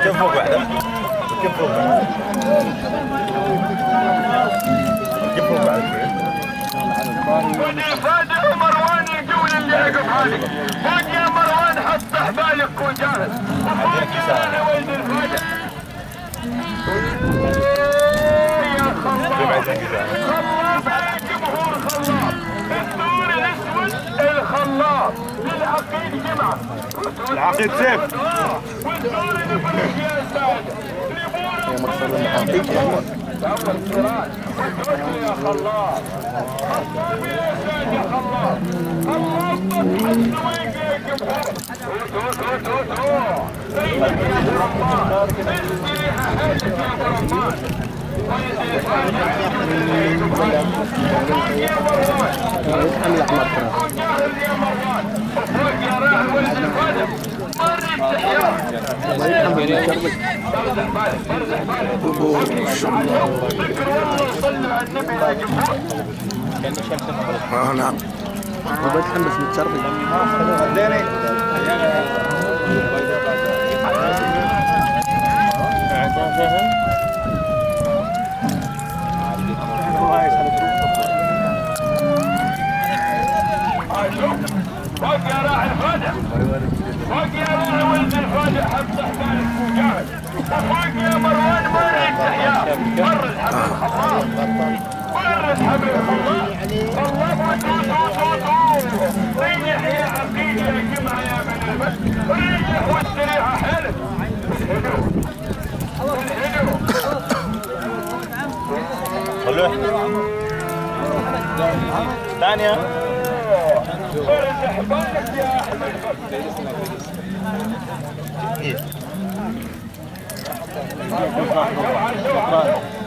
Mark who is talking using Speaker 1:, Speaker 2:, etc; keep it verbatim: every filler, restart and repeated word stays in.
Speaker 1: كم فوق واحدة؟ كم فوق واحدة؟ كم فوق واحدة؟
Speaker 2: فادح ومروان يقول اللي عقب هذه فوق يا مروان حط حبالك وجاهز وفوق يا ولد الفادح يا خلاص خلاص على الجمهور خلاص الدور الاسود الخلاص للعقيد جمعه
Speaker 1: العقيد سيف
Speaker 2: والدور الافريقي يا ساده لبور المحافظ أول صراط يا خلاص خلاص يا سيد يا خلاص خلاص حد ويك يا جمهور توت توت توت سيدك يا برمان الريحة حيلك يا برمان فوق يا مروان وجاهز يا مروان وفوق يا راعي ولد الفدم مر التحيات الله يرحمه برزح بالك برزح بالك ذكر والله صلوا على النبي يا جمهور
Speaker 3: اه نعم هو بيتحمس متشربي
Speaker 2: فوق يا راعي الفادح فوق يا راعي ولد الفادح حط حبالك وجاهز وفوق يا مروان مر التحيات مر الحبيب خلاص مر الحبيب خلاص الله وتو تو تو تو ريح يا عقيل يا جمعه يا بني البشر ريح واستريحه حلو
Speaker 1: خلوه ثانية
Speaker 2: فرح بالك يا احمد
Speaker 1: إيه.